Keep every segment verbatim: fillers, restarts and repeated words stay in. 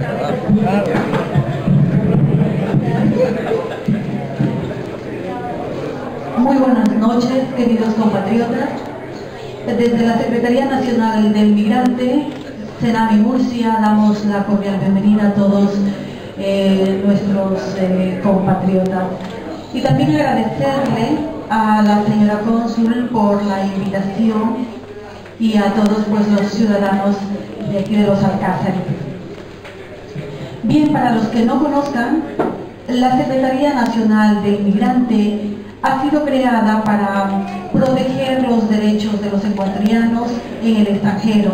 Muy buenas noches, queridos compatriotas. Desde la Secretaría Nacional del Migrante, Cenami Murcia, damos la cordial bienvenida a todos eh, nuestros eh, compatriotas. Y también agradecerle a la señora cónsul por la invitación y a todos pues, los ciudadanos de aquí de los Alcázares. Bien, para los que no conozcan, la Secretaría Nacional del Migrante ha sido creada para proteger los derechos de los ecuatorianos en el extranjero.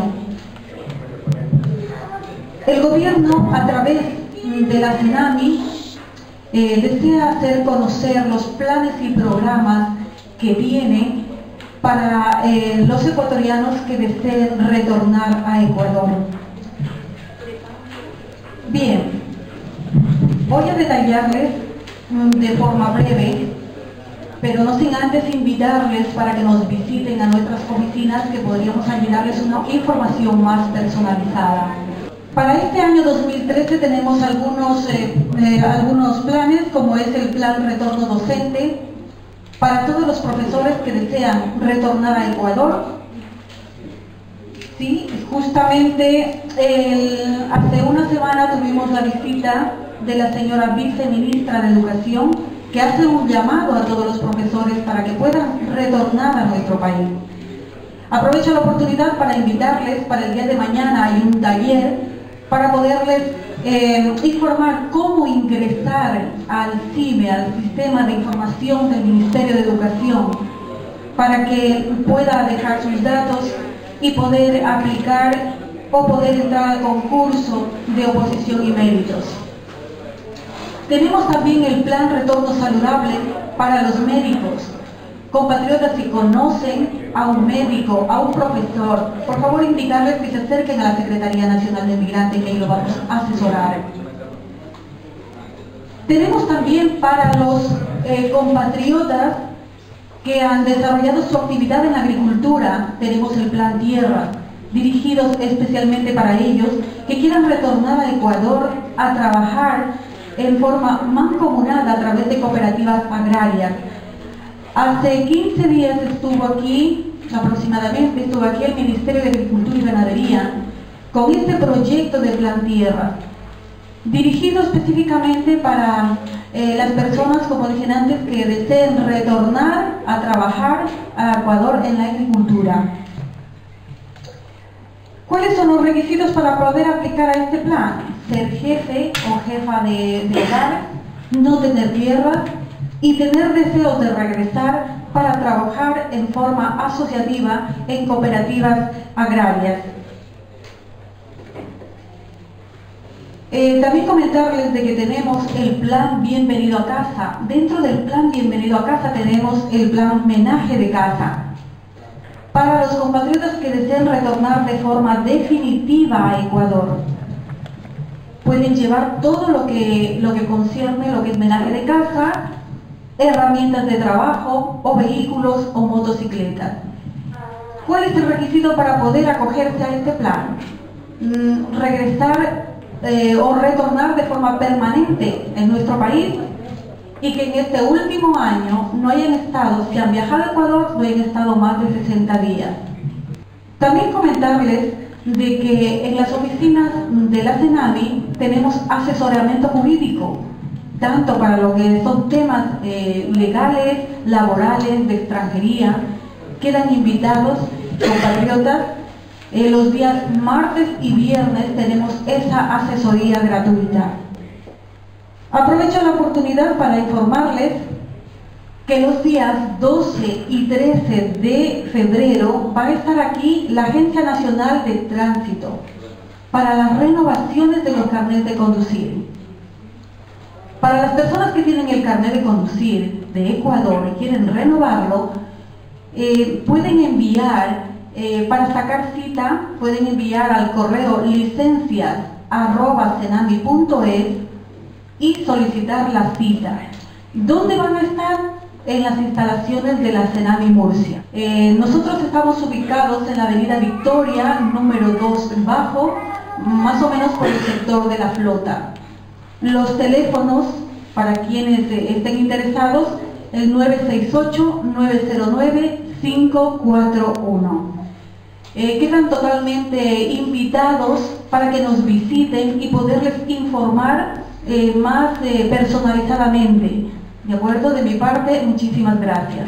El gobierno, a través de la Cenami, eh, desea hacer conocer los planes y programas que tiene para eh, los ecuatorianos que deseen retornar a Ecuador. Bien, voy a detallarles de forma breve, pero no sin antes invitarles para que nos visiten a nuestras oficinas, que podríamos ayudarles una información más personalizada. Para este año dos mil trece tenemos algunos, eh, eh, algunos planes, como es el plan retorno docente, para todos los profesores que desean retornar a Ecuador. Sí, justamente el, hace una semana tuvimos la visita de la señora viceministra de Educación, que hace un llamado a todos los profesores para que puedan retornar a nuestro país. Aprovecho la oportunidad para invitarles para el día de mañana hay un taller para poderles eh, informar cómo ingresar al C I M E, al Sistema de Información del Ministerio de Educación, para que pueda dejar sus datos y poder aplicar o poder entrar al concurso de oposición y méritos. Tenemos también el plan retorno saludable para los médicos. Compatriotas, si conocen a un médico, a un profesor, por favor indicarles que se acerquen a la Secretaría Nacional de Migrante, que ahí lo vamos a asesorar. Tenemos también para los eh, compatriotas que han desarrollado su actividad en la agricultura, tenemos el plan Tierra, dirigidos especialmente para ellos que quieran retornar a Ecuador a trabajar en forma mancomunada a través de cooperativas agrarias. Hace quince días estuvo aquí, aproximadamente, estuvo aquí el Ministerio de Agricultura y Ganadería con este proyecto de Plan Tierra, dirigido específicamente para eh, las personas, como dije antes, que deseen retornar a trabajar a Ecuador en la agricultura. ¿Cuáles son los requisitos para poder aplicar a este plan? Ser jefe o jefa de, de hogar, no tener tierra y tener deseos de regresar para trabajar en forma asociativa en cooperativas agrarias. Eh, también comentarles de que tenemos el plan Bienvenido a Casa. Dentro del plan Bienvenido a Casa tenemos el plan Menaje de Casa. Para los compatriotas que deseen retornar de forma definitiva a Ecuador, pueden llevar todo lo que, lo que concierne lo que es menaje de casa, herramientas de trabajo o vehículos o motocicletas. ¿Cuál es el requisito para poder acogerse a este plan? Mm, regresar eh, o retornar de forma permanente en nuestro país y que en este último año no hayan estado, si han viajado a Ecuador, no hayan estado más de sesenta días. También comentarles de que en las oficinas de la Cenami tenemos asesoramiento jurídico, tanto para lo que son temas eh, legales, laborales, de extranjería. Quedan invitados, compatriotas, eh, los días martes y viernes tenemos esa asesoría gratuita. Aprovecho la oportunidad para informarles que los días doce y trece de febrero va a estar aquí la Agencia Nacional de Tránsito para las renovaciones de los carnets de conducir. Para las personas que tienen el carnet de conducir de Ecuador y quieren renovarlo, eh, pueden enviar, eh, para sacar cita, pueden enviar al correo licencias arroba cenami punto es y solicitar la cita. ¿Dónde van a estar? En las instalaciones de la Cenami Murcia. Eh, nosotros estamos ubicados en la avenida Victoria, número dos bajo, más o menos por el sector de la flota. Los teléfonos, para quienes estén interesados, el nueve seis ocho, nueve cero nueve, cinco cuatro uno. Eh, quedan totalmente invitados para que nos visiten y poderles informar eh, más eh, personalizadamente. ¿De acuerdo? De mi parte, muchísimas gracias.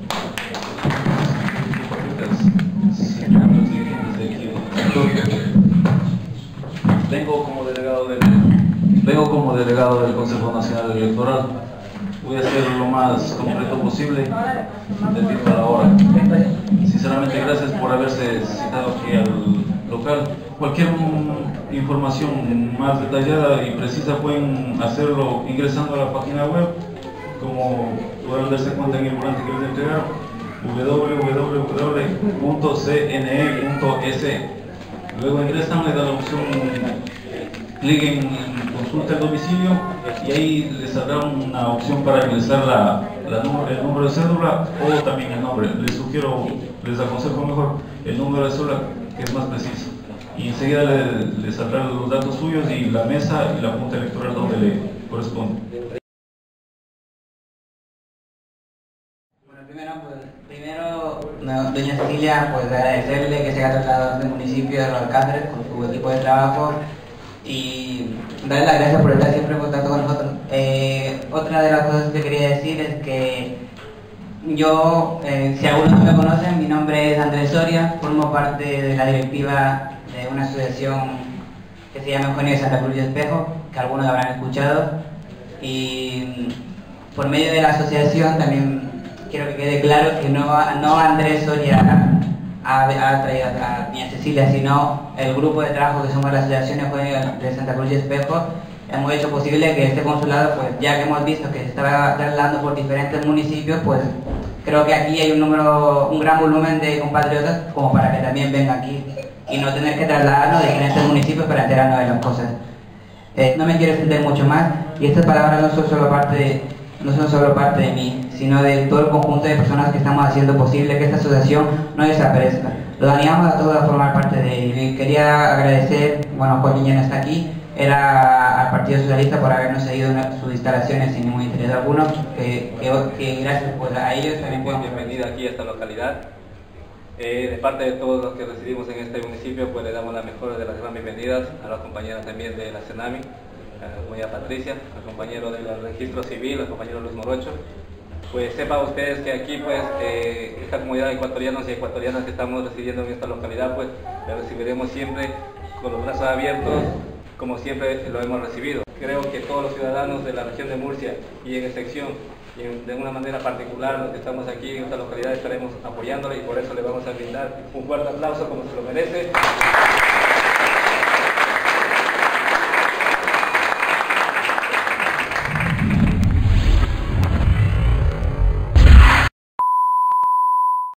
Vengo como delegado del, vengo como delegado del Consejo Nacional Electoral. Voy a hacer lo más completo posible del tiempo a la hora. Sinceramente, gracias por haberse citado aquí al local. Cualquier información más detallada y precisa pueden hacerlo ingresando a la página web, como pueden darse cuenta en el volante que les entregaron, w w w punto c n e punto e s. Luego ingresan, le dan la opción, clic en consulta el domicilio y ahí les saldrá una opción para ingresar la, la, el número de cédula o también el nombre. Les sugiero, les aconsejo mejor el número de cédula, que es más preciso. Y enseguida le, le saldrán los datos suyos y la mesa y la junta electoral donde le corresponde. Bueno, primero, pues, primero no, doña Cecilia, pues agradecerle que se haya trasladado del municipio de Los Alcázares con su equipo de trabajo y darle las gracias por estar siempre en contacto con nosotros. Eh, otra de las cosas que quería decir es que yo, eh, si algunos no me conocen, mi nombre es Andrés Soria, formo parte de la directiva de una asociación que se llama Eugenio de Santa Cruz y Espejo, que algunos habrán escuchado, y por medio de la asociación también quiero que quede claro que no, no Andrés Soria ha, ha traído a ni a Cecilia, sino el grupo de trabajo que somos la Asociación Eugenio de Santa Cruz y Espejo. Hemos hecho posible que este consulado, pues ya que hemos visto que se estaba trasladando por diferentes municipios, pues creo que aquí hay un número, un gran volumen de compatriotas como para que también vengan aquí y no tener que trasladarnos de diferentes municipios para enterarnos de las cosas. Eh, no me quiero extender mucho más y estas palabras no son solo parte de, no son solo parte de mí, sino de todo el conjunto de personas que estamos haciendo posible que esta asociación no desaparezca. Los animamos a todos a formar parte de ella. Y quería agradecer, bueno, Joaquín ya no está aquí, era al Partido Socialista por habernos cedido sus instalaciones sin ningún interés alguno, que, que, que gracias pues, a ellos también pueden bienvenida aquí a esta localidad. Eh, de parte de todos los que residimos en este municipio, pues le damos las mejores de las gran bienvenidas a las compañeras también de la CENAMI, a la compañera Patricia, al compañero del registro civil, al compañero Luis Morocho. Pues sepan ustedes que aquí, pues, eh, esta comunidad de ecuatorianos y ecuatorianas que estamos residiendo en esta localidad, pues, la recibiremos siempre con los brazos abiertos, como siempre lo hemos recibido. Creo que todos los ciudadanos de la región de Murcia y en excepción y en, de una manera particular los que estamos aquí en esta localidad estaremos apoyándole y por eso le vamos a brindar un fuerte aplauso como se lo merece.